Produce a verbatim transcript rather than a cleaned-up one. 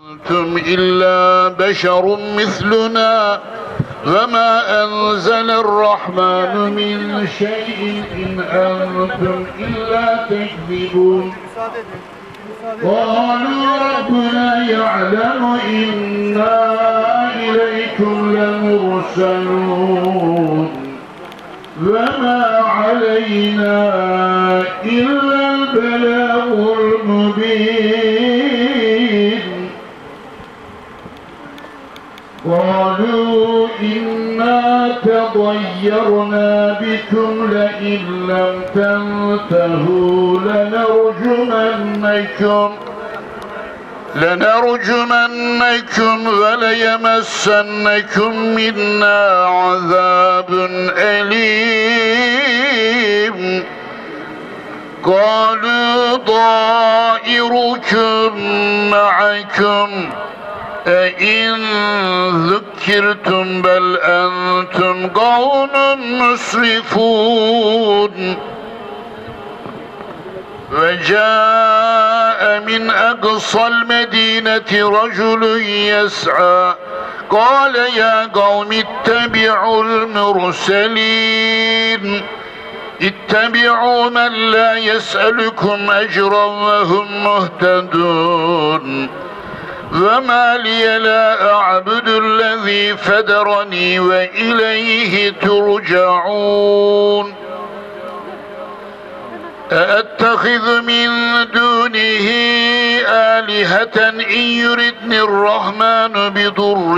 أنتم إلا بشر مثلنا وما أنزل الرحمن من شيء إن أنتم إلا تكذبون. قالوا ربنا يعلم إنا إليكم لمرسلون وما علينا إلا البلاغ المبين. قالوا إنا تطيرنا بكم لئن لم تنتهوا لنرجمنكم لنرجمنكم وليمسنكم منا عذاب أليم. قالوا طائركم معكم أئن ذكرتم بل أنتم قوم مسرفون. وجاء من أقصى المدينة رجل يسعى قال يا قوم اتبعوا المرسلين اتبعوا من لا يسألكم أجرا وهم مهتدون. وما لي لا أعبد الذي فدرني وإليه ترجعون. أأتخذ من دونه آلهة إن يردني الرحمن بضر